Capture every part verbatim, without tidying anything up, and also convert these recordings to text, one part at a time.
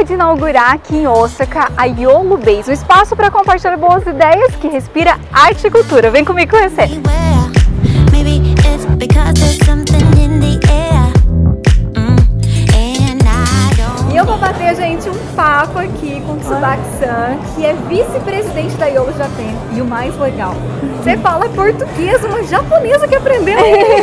acaba de inaugurar aqui em Osaka a Yolo Base, um espaço para compartilhar boas ideias que respira arte e cultura. Vem comigo conhecer! E eu vou bater, gente, um papo aqui com o Tsubaki-san, que é vice-presidente da Yolo Japan. E o mais legal, você fala português, uma japonesa que aprendeu.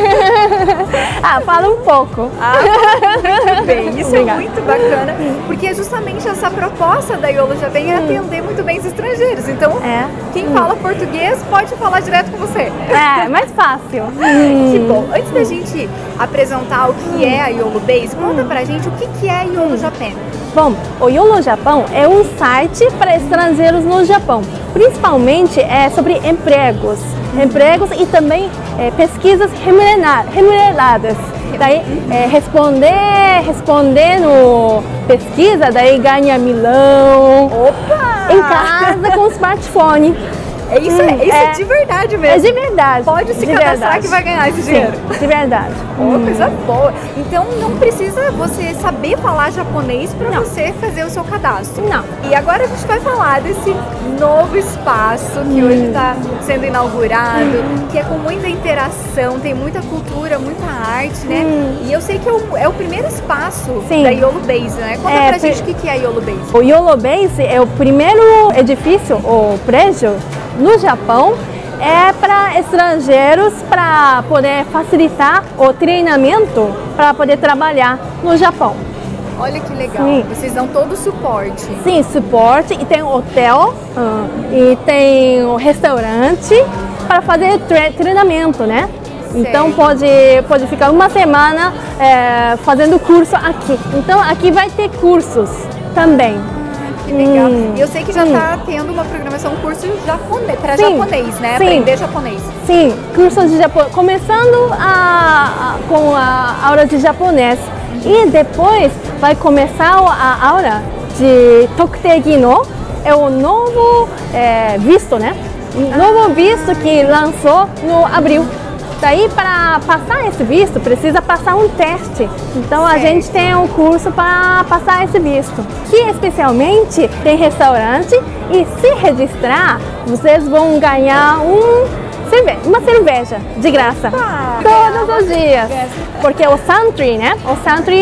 Ah, fala um pouco. Ah, muito bem, isso Obrigada. É muito bacana, porque justamente essa proposta da Yolo Japan é atender muito bem os estrangeiros. Então, é. quem hum. fala português pode falar direto com você. É, mais fácil. Que bom. Antes da gente apresentar o que é a Yolo Base, conta pra gente o que é a Yolo Japan. Bom, o Yolo Japão é um site para estrangeiros no Japão. Principalmente é sobre empregos. Empregos e também é, pesquisas remuneradas. Daí, é, responder, responder no pesquisa, daí ganha milão. Opa! Em casa com smartphone. É isso, hum, é, isso é, é de verdade mesmo. É de verdade. Pode se de cadastrar verdade. que vai ganhar esse dinheiro. Sim, de verdade. Oh, hum. Coisa boa. Então não precisa você saber falar japonês para você fazer o seu cadastro. Não. E agora a gente vai falar desse novo espaço que hum. hoje está sendo inaugurado, hum. que é com muita interação, tem muita cultura, muita arte, né? Hum. E eu sei que é o, é o primeiro espaço Sim. da Yolo Base, né? Conta é, pra gente o que é a Yolo Base. O Yolo Base é o primeiro edifício, ou prédio, no Japão, é para estrangeiros, para poder facilitar o treinamento para poder trabalhar no Japão. Olha que legal, Sim. Vocês dão todo o suporte. Sim, suporte, e tem hotel, uh, e tem o restaurante para fazer tre treinamento, né? Certo. Então pode, pode ficar uma semana é, fazendo curso aqui. Então aqui vai ter cursos também. Que legal. Hum, eu sei que já está tendo uma programação, um curso japonês, para japonês, né? Sim. Aprender japonês. Sim, cursos de japonês. Começando a, a, com a aula de japonês. Uhum. E depois vai começar a aula de Tokutegi no, é o novo é, visto, né? Ah. Novo visto que lançou no abril. Daí, para passar esse visto, precisa passar um teste. Então, certo. A gente tem um curso para passar esse visto. Que, especialmente, tem restaurante e, se registrar, vocês vão ganhar um cerveja, uma cerveja de graça. Opa, todos os dias. Porque o Santry, né? O Santry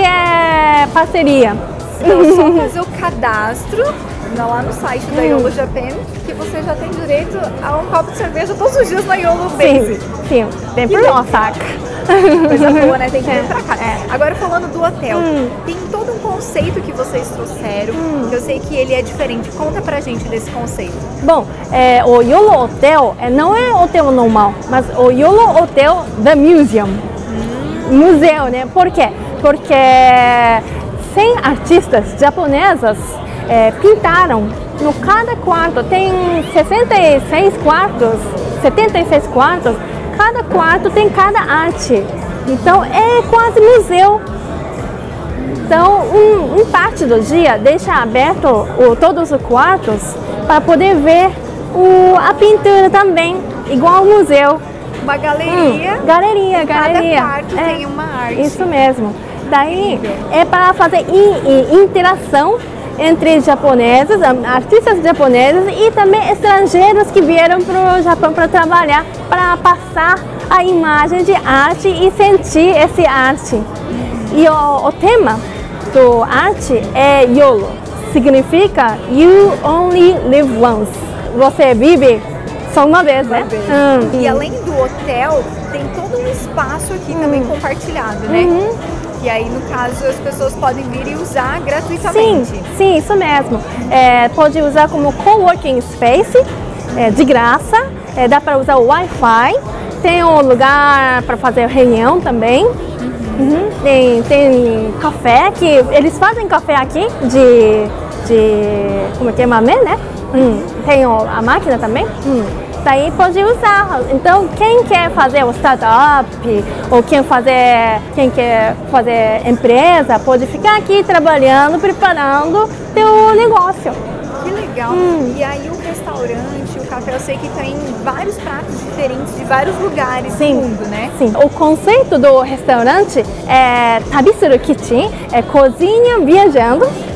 é parceria. Então, é só fazer o cadastro lá no site da Yolo Japan, que você já tem direito a um copo de cerveja todos os dias na Yolo Base. Sim, sim. Tem por Osaka. Coisa boa, né? Tem que vir pra cá. É. Agora, falando do hotel, hum. tem todo um conceito que vocês trouxeram, hum. que eu sei que ele é diferente. Conta pra gente desse conceito. Bom, é, o Yolo Hotel é, não é hotel normal, mas o Yolo Hotel The Museum. Hum. Museu, né? Por quê? Porque cem artistas japonesas É, pintaram no cada quarto, tem sessenta e seis quartos, setenta e seis quartos, cada quarto tem cada arte, então é quase museu. Então, um, um parte do dia deixa aberto o, todos os quartos para poder ver o, a pintura também, igual ao museu. Uma galeria, hum, galeria, galeria. Cada quarto é, tem uma arte. Isso mesmo. Daí é para fazer interação entre japoneses, artistas japoneses e também estrangeiros que vieram para o Japão para trabalhar, para passar a imagem de arte e sentir essa arte. E o, o tema do arte é YOLO, significa You Only Live Once. Você vive só uma vez, uma né? Vez. Hum. E além do hotel, tem todo um espaço aqui hum. também compartilhado, né? Uhum. E aí, no caso, as pessoas podem vir e usar gratuitamente. Sim, sim, isso mesmo. É, pode usar como coworking space, é, de graça. É, dá para usar o Wi-Fi. Tem um lugar para fazer reunião também. Uhum. Uhum. Tem, tem café, que eles fazem café aqui de, de como é que é, mamê, né? Hum. Tem a máquina também. Hum. Daí pode usar. Então, quem quer fazer o startup ou quem, fazer, quem quer fazer empresa, pode ficar aqui trabalhando, preparando seu negócio. Que legal. Hum. E aí o restaurante, o café, eu sei que tem vários pratos diferentes de vários lugares Sim. do mundo, né? Sim. O conceito do restaurante é Tabisuru Kitchen, é cozinha viajando.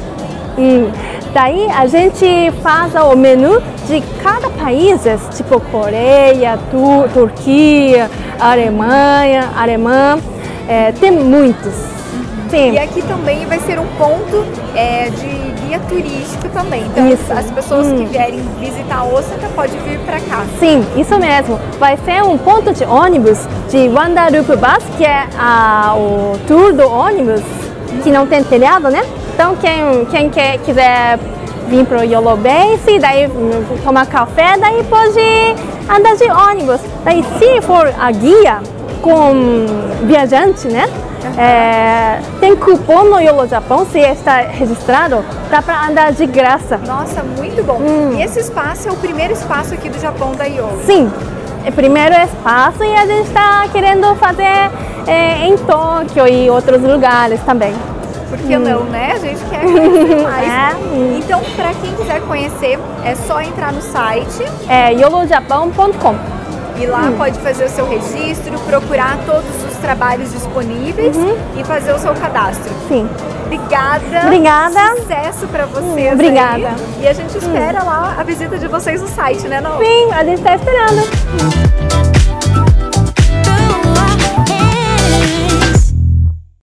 Hum. Daí a gente faz o menu de cada país, tipo Coreia, Tur Turquia, Alemanha, Alemã, é, tem muitos. Sim. E aqui também vai ser um ponto é, de guia turístico também. Então isso. As pessoas hum. que vierem visitar Osaka podem vir para cá. Sim, isso mesmo. Vai ser um ponto de ônibus de Wandarup Bus, que é a, o tour do ônibus, que não tem telhado, né? Então quem, quem quer, quiser vir para o Yolo Base, daí tomar café, daí pode andar de ônibus. Daí se for a guia com viajante, né? Uhum. É, tem cupom no Yolo Japão, se está registrado, dá para andar de graça. Nossa, muito bom. Hum. E esse espaço é o primeiro espaço aqui do Japão da Yolo? Sim, é o primeiro espaço e a gente está querendo fazer é, em Tóquio e outros lugares também. Por que hum. não, né? A gente quer conhecer mais. É. Então, para quem quiser conhecer, é só entrar no site. É yolo japão ponto com. E lá hum. pode fazer o seu registro, procurar todos os trabalhos disponíveis uhum. e fazer o seu cadastro. Sim. Obrigada. Obrigada. Sucesso para vocês. Hum, obrigada. Aí. E a gente espera hum. lá a visita de vocês no site, né, Não? Sim, a gente está esperando.